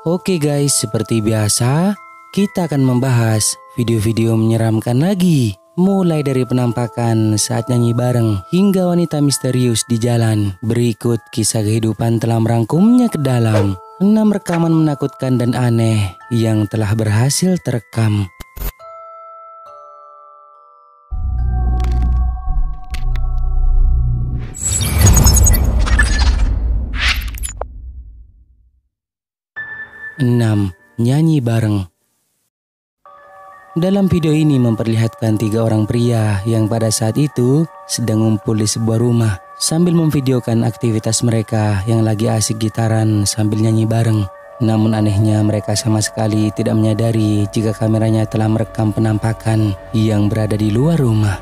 Oke guys, seperti biasa, kita akan membahas video-video menyeramkan lagi. Mulai dari penampakan saat nyanyi bareng hingga wanita misterius di jalan. Berikut kisah kehidupan telah merangkumnya ke dalam 6 rekaman menakutkan dan aneh yang telah berhasil terekam. Enam, nyanyi bareng. Dalam video ini memperlihatkan 3 orang pria yang pada saat itu sedang ngumpul di sebuah rumah sambil memvideokan aktivitas mereka yang lagi asik gitaran sambil nyanyi bareng. Namun anehnya mereka sama sekali tidak menyadari jika kameranya telah merekam penampakan yang berada di luar rumah.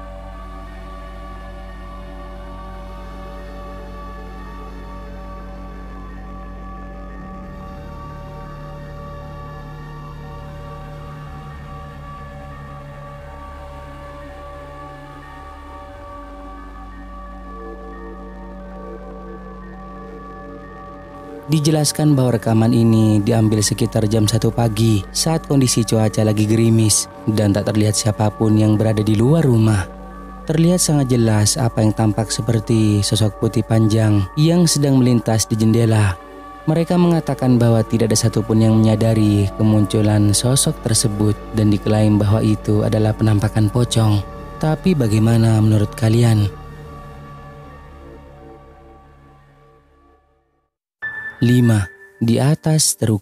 Dijelaskan bahwa rekaman ini diambil sekitar jam 1 pagi saat kondisi cuaca lagi gerimis dan tak terlihat siapapun yang berada di luar rumah. Terlihat sangat jelas apa yang tampak seperti sosok putih panjang yang sedang melintas di jendela. Mereka mengatakan bahwa tidak ada satupun yang menyadari kemunculan sosok tersebut dan diklaim bahwa itu adalah penampakan pocong. Tapi bagaimana menurut kalian? 5. Di atas truk.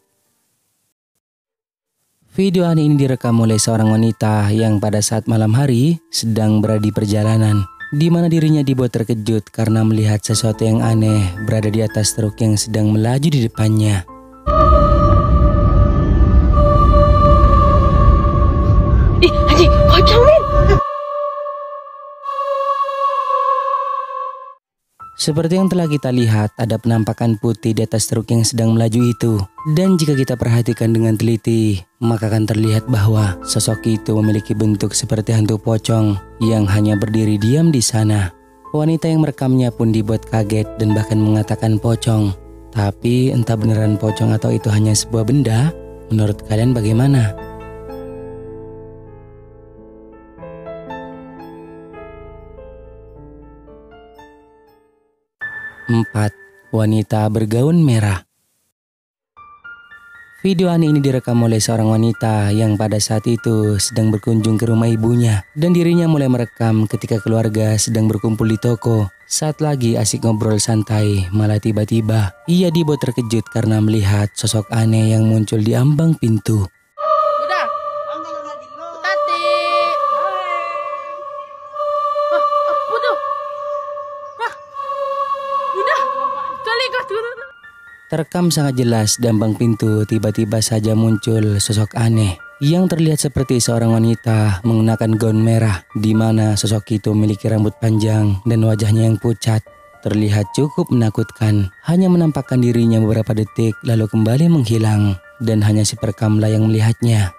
Video aneh ini direkam oleh seorang wanita yang pada saat malam hari sedang berada di perjalanan, di mana dirinya dibuat terkejut karena melihat sesuatu yang aneh berada di atas truk yang sedang melaju di depannya. Anjing, pocong men. Seperti yang telah kita lihat, ada penampakan putih di atas truk yang sedang melaju itu. Dan jika kita perhatikan dengan teliti, maka akan terlihat bahwa sosok itu memiliki bentuk seperti hantu pocong yang hanya berdiri diam di sana. Wanita yang merekamnya pun dibuat kaget dan bahkan mengatakan pocong. Tapi entah beneran pocong atau itu hanya sebuah benda, menurut kalian bagaimana? 4. Wanita bergaun merah. Video aneh ini direkam oleh seorang wanita yang pada saat itu sedang berkunjung ke rumah ibunya dan dirinya mulai merekam ketika keluarga sedang berkumpul di toko. Saat lagi asik ngobrol santai, malah tiba-tiba ia dibuat terkejut karena melihat sosok aneh yang muncul di ambang pintu. Udah. Tati. Apa tuh? Udah. Kali kah turun. Terekam sangat jelas di ambang pintu tiba-tiba saja muncul sosok aneh yang terlihat seperti seorang wanita mengenakan gaun merah, di mana sosok itu memiliki rambut panjang dan wajahnya yang pucat. Terlihat cukup menakutkan, hanya menampakkan dirinya beberapa detik lalu kembali menghilang dan hanya si perekamlah yang melihatnya.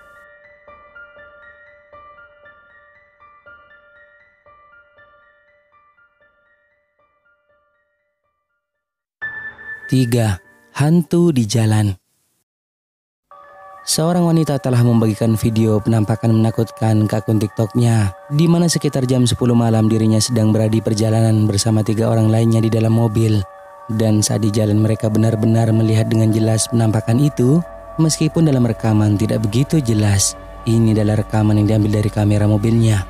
3. Hantu di jalan. Seorang wanita telah membagikan video penampakan menakutkan ke akun TikToknya, di mana sekitar jam 10 malam dirinya sedang berada di perjalanan bersama 3 orang lainnya di dalam mobil. Dan saat di jalan mereka benar-benar melihat dengan jelas penampakan itu, meskipun dalam rekaman tidak begitu jelas. Ini adalah rekaman yang diambil dari kamera mobilnya.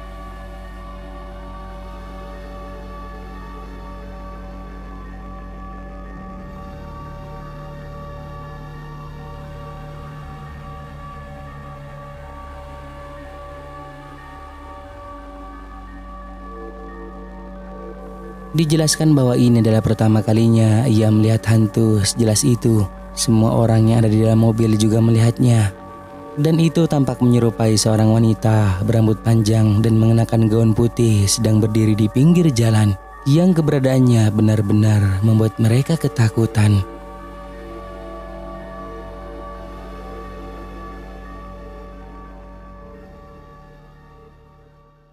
4. Dijelaskan bahwa ini adalah pertama kalinya ia melihat hantu sejelas itu. Semua orang yang ada di dalam mobil juga melihatnya. Dan itu tampak menyerupai seorang wanita berambut panjang dan mengenakan gaun putih sedang berdiri di pinggir jalan, yang keberadaannya benar-benar membuat mereka ketakutan.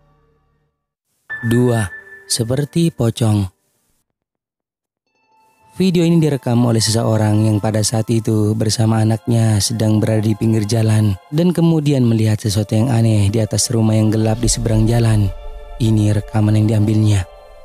2. Seperti pocong. Video ini direkam oleh seseorang yang pada saat itu bersama anaknya sedang berada di pinggir jalan dan kemudian melihat sesuatu yang aneh di atas rumah yang gelap di seberang jalan. Ini rekaman yang diambilnya.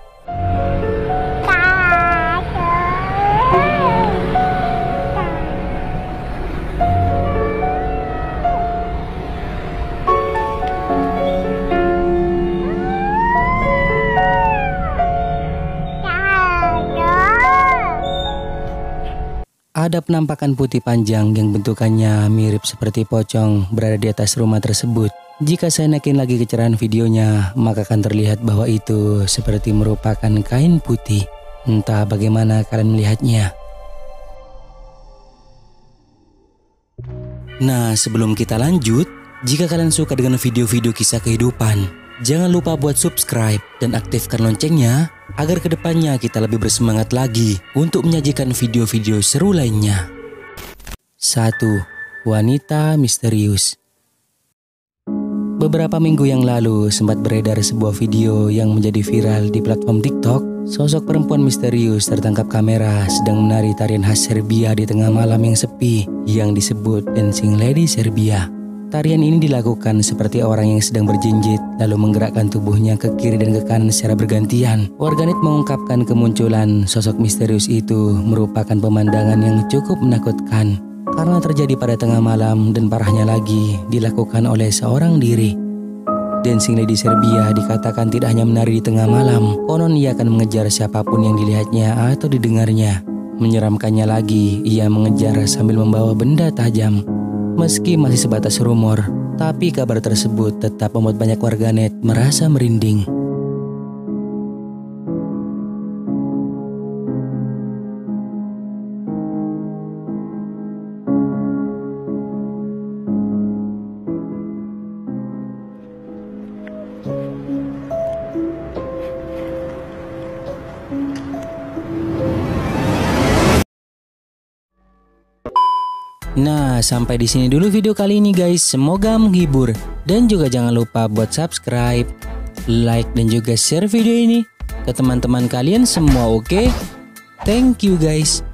Ada penampakan putih panjang yang bentukannya mirip seperti pocong berada di atas rumah tersebut. Jika saya naikin lagi kecerahan videonya, maka akan terlihat bahwa itu seperti merupakan kain putih. Entah bagaimana kalian melihatnya. Nah, sebelum kita lanjut, jika kalian suka dengan video-video kisah kehidupan, jangan lupa buat subscribe dan aktifkan loncengnya agar kedepannya kita lebih bersemangat lagi untuk menyajikan video-video seru lainnya. 1. Wanita misterius. Beberapa minggu yang lalu sempat beredar sebuah video yang menjadi viral di platform TikTok. Sosok perempuan misterius tertangkap kamera sedang menari tarian khas Serbia di tengah malam yang sepi yang disebut Dancing Lady Serbia. Tarian ini dilakukan seperti orang yang sedang berjinjit lalu menggerakkan tubuhnya ke kiri dan ke kanan secara bergantian. Warganet mengungkapkan kemunculan sosok misterius itu merupakan pemandangan yang cukup menakutkan karena terjadi pada tengah malam dan parahnya lagi dilakukan oleh seorang diri. Dancing Lady Serbia dikatakan tidak hanya menari di tengah malam, konon ia akan mengejar siapapun yang dilihatnya atau didengarnya. Menyeramkannya lagi, ia mengejar sambil membawa benda tajam. Meski masih sebatas rumor, tapi kabar tersebut tetap membuat banyak warganet merasa merinding. Nah, sampai di sini dulu video kali ini guys. Semoga menghibur dan juga jangan lupa buat subscribe, like dan juga share video ini ke teman-teman kalian semua, oke? Thank you guys.